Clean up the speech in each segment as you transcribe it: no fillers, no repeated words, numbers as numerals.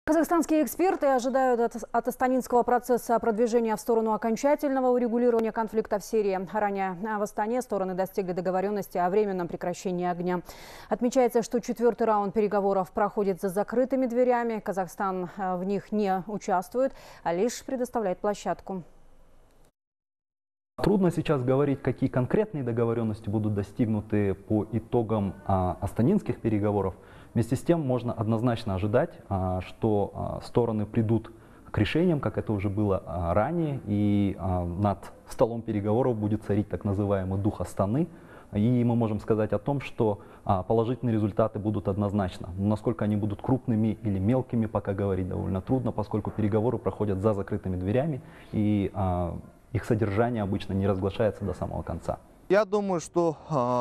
Казахстанские эксперты ожидают от астанинского процесса продвижения в сторону окончательного урегулирования конфликта в Сирии. Ранее в Астане стороны достигли договоренности о временном прекращении огня. Отмечается, что 4-й раунд переговоров проходит за закрытыми дверями. Казахстан в них не участвует, а лишь предоставляет площадку. Трудно сейчас говорить, какие конкретные договоренности будут достигнуты по итогам астанинских переговоров. Вместе с тем можно однозначно ожидать, что стороны придут к решениям, как это уже было ранее, и над столом переговоров будет царить так называемый дух Астаны. И мы можем сказать о том, что положительные результаты будут однозначно. Но насколько они будут крупными или мелкими, пока говорить довольно трудно, поскольку переговоры проходят за закрытыми дверями, и их содержание обычно не разглашается до самого конца. Я думаю, что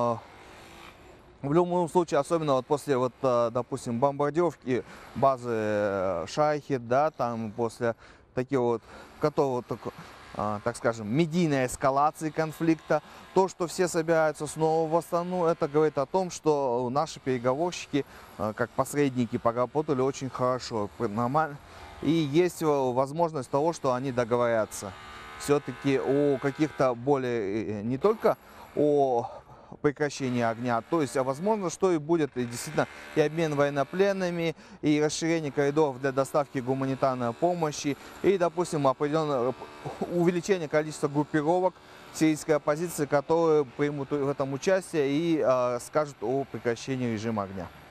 в любом случае, особенно вот после, допустим, бомбардировки базы Шайхи, да, там после таких вот, готового, так скажем, медийной эскалации конфликта, то, что все собираются снова в Астану, это говорит о том, что наши переговорщики, как посредники, поработали очень хорошо, нормально, и есть возможность того, что они договорятся все-таки о каких-то более, не только о прекращении огня, то есть, возможно, что и будет и действительно и обмен военнопленными, и расширение коридоров для доставки гуманитарной помощи, и, допустим, определенное увеличение количества группировок сирийской оппозиции, которые примут в этом участие и скажут о прекращении режима огня.